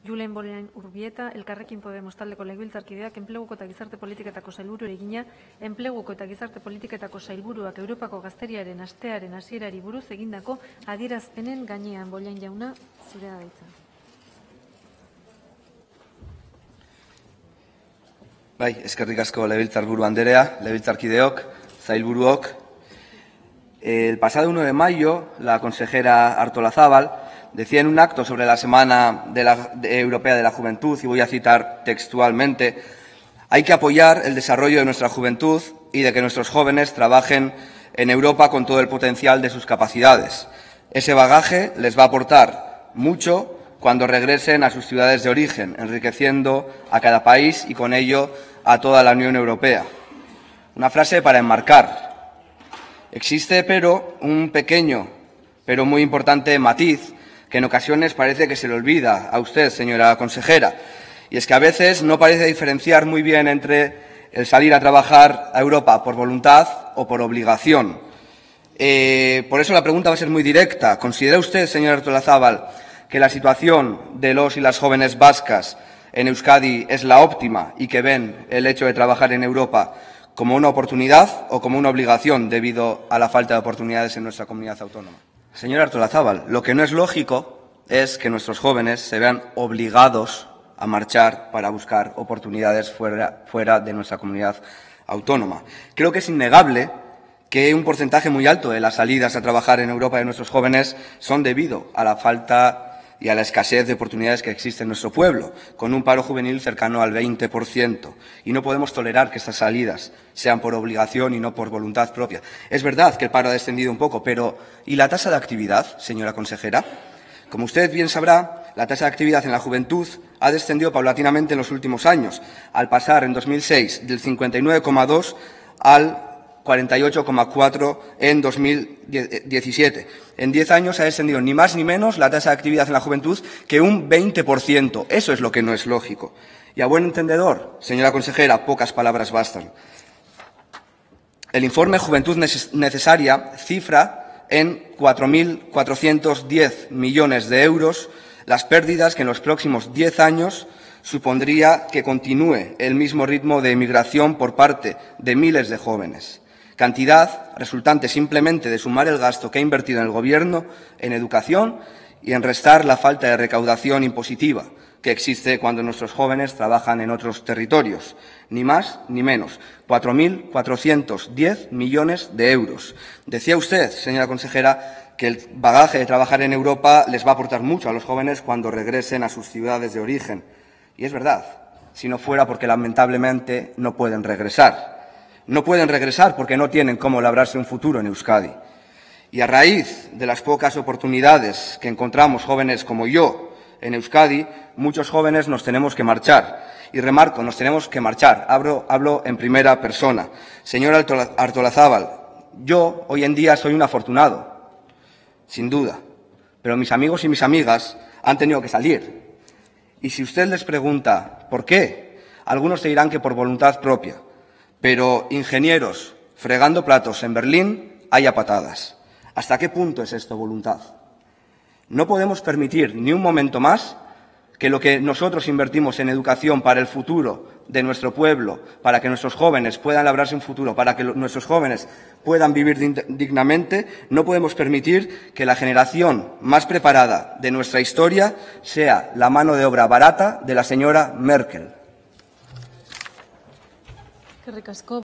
Julen Bollain Urbieta, Elkarrekin Podemos taldeko legebiltzarkideak enpleguko eta gizarte politiketako sailburuari egina, enpleguko eta gizarte politiketako sailburuak Europako Gazteriaren astearen hasierari buruz egindako adierazpenen gainean. Bollain jauna, zurea da hitza. Bai, eskerrik asko legebiltzarburu anderea, legebiltzarkideok, sailburuok. El pasado 1 de mayo, la consejera Artolazabal decía en un acto sobre la Semana Europea de la Juventud, y voy a citar textualmente: hay que apoyar el desarrollo de nuestra juventud y de que nuestros jóvenes trabajen en Europa con todo el potencial de sus capacidades. Ese bagaje les va a aportar mucho cuando regresen a sus ciudades de origen, enriqueciendo a cada país y con ello a toda la Unión Europea. Una frase para enmarcar. Existe, pero, un pequeño, pero muy importante matiz que en ocasiones parece que se le olvida a usted, señora consejera, y es que a veces no parece diferenciar muy bien entre el salir a trabajar a Europa por voluntad o por obligación. Por eso la pregunta va a ser muy directa. ¿Considera usted, señora Artolazabal, que la situación de los y las jóvenes vascas en Euskadi es la óptima y que ven el hecho de trabajar en Europa como una oportunidad o como una obligación debido a la falta de oportunidades en nuestra comunidad autónoma? Señora Artolazabal, lo que no es lógico es que nuestros jóvenes se vean obligados a marchar para buscar oportunidades fuera de nuestra comunidad autónoma. Creo que es innegable que un porcentaje muy alto de las salidas a trabajar en Europa de nuestros jóvenes son debido a la falta y a la escasez de oportunidades que existe en nuestro pueblo, con un paro juvenil cercano al 20%. Y no podemos tolerar que estas salidas sean por obligación y no por voluntad propia. Es verdad que el paro ha descendido un poco, pero ¿y la tasa de actividad, señora consejera? Como usted bien sabrá, la tasa de actividad en la juventud ha descendido paulatinamente en los últimos años, al pasar en 2006 del 59,2 al 48,4 en 2017. En 10 años ha descendido ni más ni menos la tasa de actividad en la juventud que un 20%. Eso es lo que no es lógico. Y a buen entendedor, señora consejera, pocas palabras bastan. El informe Juventud Necesaria cifra en 4.410 millones de euros las pérdidas que en los próximos 10 años supondría que continúe el mismo ritmo de emigración por parte de miles de jóvenes. Cantidad resultante simplemente de sumar el gasto que ha invertido en el Gobierno en educación y en restar la falta de recaudación impositiva que existe cuando nuestros jóvenes trabajan en otros territorios. Ni más ni menos. 4.410 millones de euros. Decía usted, señora consejera, que el bagaje de trabajar en Europa les va a aportar mucho a los jóvenes cuando regresen a sus ciudades de origen. Y es verdad, si no fuera porque lamentablemente no pueden regresar. No pueden regresar porque no tienen cómo labrarse un futuro en Euskadi. Y a raíz de las pocas oportunidades que encontramos jóvenes como yo en Euskadi, muchos jóvenes nos tenemos que marchar. Y remarco, nos tenemos que marchar. Hablo en primera persona. Señora Artolazabal, yo hoy en día soy un afortunado, sin duda. Pero mis amigos y mis amigas han tenido que salir. Y si usted les pregunta por qué, algunos te dirán que por voluntad propia. Pero ingenieros fregando platos en Berlín hay a patadas. ¿Hasta qué punto es esto voluntad? No podemos permitir ni un momento más que lo que nosotros invertimos en educación para el futuro de nuestro pueblo, para que nuestros jóvenes puedan labrarse un futuro, para que nuestros jóvenes puedan vivir dignamente, no podemos permitir que la generación más preparada de nuestra historia sea la mano de obra barata de la señora Merkel. Eskerrik asko.